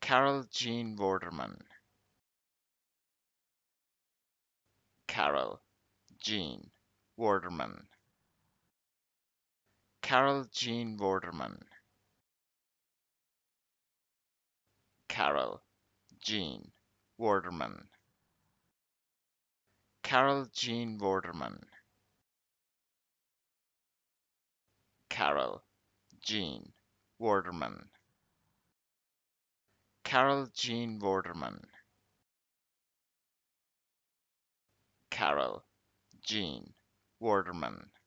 Carol Jean Vorderman. Carol Jean Vorderman. Carol Jean Vorderman. Carol Jean Vorderman. Carol Jean Vorderman. Carol Jean Vorderman. Carol Jean Vorderman. Carol Jean Vorderman.